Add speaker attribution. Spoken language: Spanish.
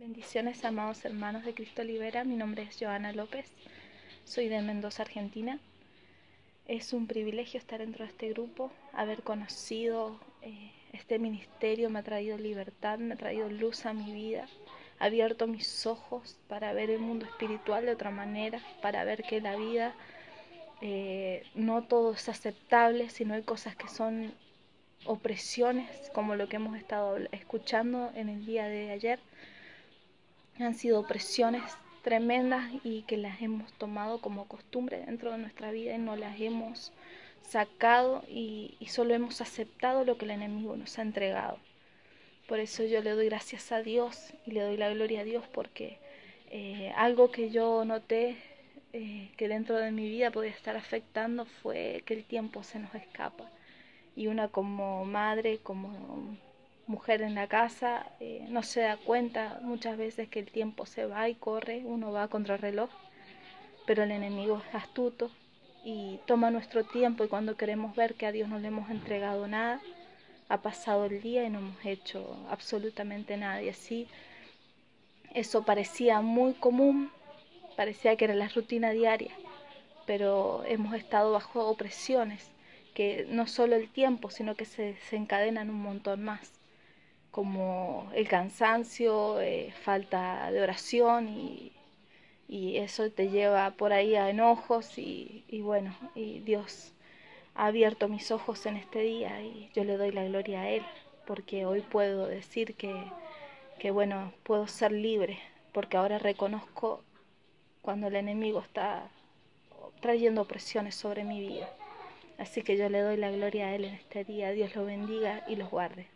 Speaker 1: Bendiciones, amados hermanos de Cristo Libera. Mi nombre es Joana López, soy de Mendoza, Argentina. Es un privilegio estar dentro de este grupo, haber conocido este ministerio. Me ha traído libertad, me ha traído luz a mi vida, ha abierto mis ojos para ver el mundo espiritual de otra manera, para ver que la vida no todo es aceptable, sino hay cosas que son opresiones, como lo que hemos estado escuchando en el día de ayer. Han sido opresiones tremendas y que las hemos tomado como costumbre dentro de nuestra vida y no las hemos sacado y solo hemos aceptado lo que el enemigo nos ha entregado. Por eso yo le doy gracias a Dios y le doy la gloria a Dios porque algo que yo noté que dentro de mi vida podía estar afectando fue que el tiempo se nos escapa. Y una como madre, como mujer en la casa, no se da cuenta muchas veces que el tiempo se va y corre, uno va contra el reloj, pero el enemigo es astuto y toma nuestro tiempo, y cuando queremos ver que a Dios no le hemos entregado nada, ha pasado el día y no hemos hecho absolutamente nada. Y así eso parecía muy común, parecía que era la rutina diaria, pero hemos estado bajo opresiones que no solo el tiempo, sino que se desencadenan un montón más, como el cansancio, falta de oración y eso te lleva por ahí a enojos y bueno, y Dios ha abierto mis ojos en este día y yo le doy la gloria a Él, porque hoy puedo decir que bueno, puedo ser libre, porque ahora reconozco cuando el enemigo está trayendo opresiones sobre mi vida. Así que yo le doy la gloria a Él en este día. Dios lo bendiga y los guarde.